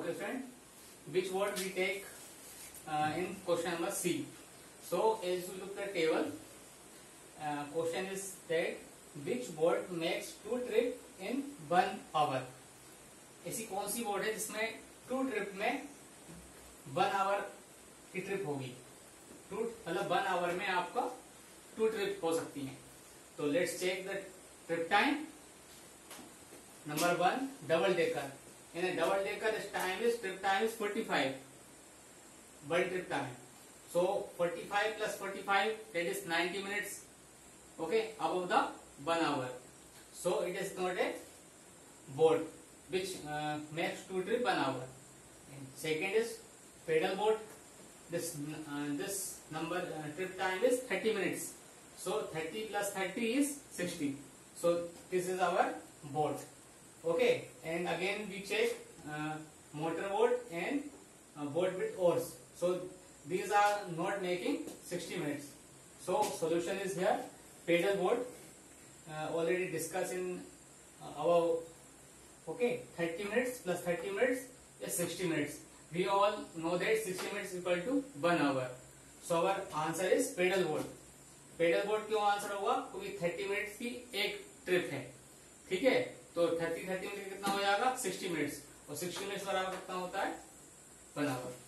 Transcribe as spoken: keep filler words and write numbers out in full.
Okay friend, which word we take uh, in question number C. So as you look at the table, uh, question is that which boat makes two trip in one hour. ऐसी कौन सी boat है जिसमें two trip में one hour की trip होगी, two मतलब one hour में आपका टू ट्रिप हो सकती हैं. तो let's check the trip time. Number one, double decker. In a double decker, the time is trip time is forty-five. One trip time. So forty-five plus forty-five, that is ninety minutes. Okay, above the one hour. So it is not a boat which uh, makes two trip one hour. And second is paddle boat. This uh, this number uh, trip time is thirty minutes. So thirty plus thirty is sixty. So this is our boat. Okay, and again we check uh, motor boat and uh, boat with oars. So these are not making sixty minutes. So solution is here. Paddle boat uh, already discussed in uh, our. Okay, thirty minutes plus thirty minutes is sixty minutes. We all know that sixty minutes is equal to one hour. So our answer is paddle boat. Paddle boat क्यों answer होगा? क्योंकि thirty minutes की एक trip है. ठीक है, तो thirty thirty minute कितना हो जाएगा? Sixty minutes. और सिक्सटी मिनट्स बराबर कितना होता है? One our.